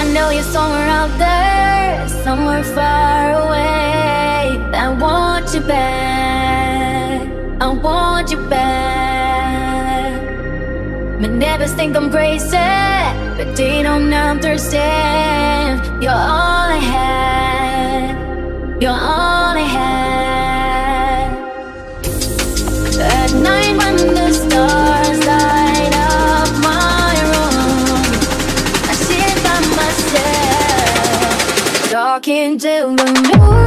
know you're somewhere out there, somewhere far away. I want you back, I want you back. My neighbors think I'm crazy, but they don't understand. You're all I had, you're all I had. At night when the stars light up my room, I sit by myself, talking to the moon,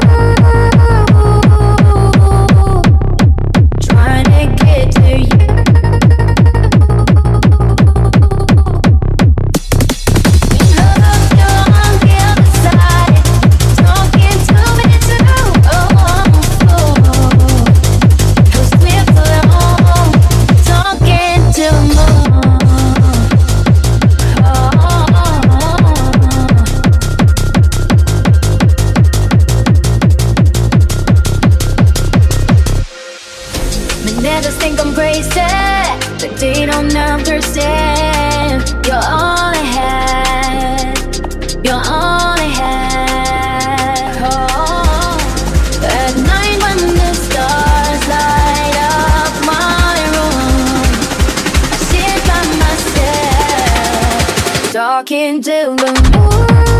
trying to get to you. Neighbors think I'm crazy, but they don't understand. You're all I had, you're all I had. Oh, at night when the stars light up my room, I sit by myself, talking to the moon.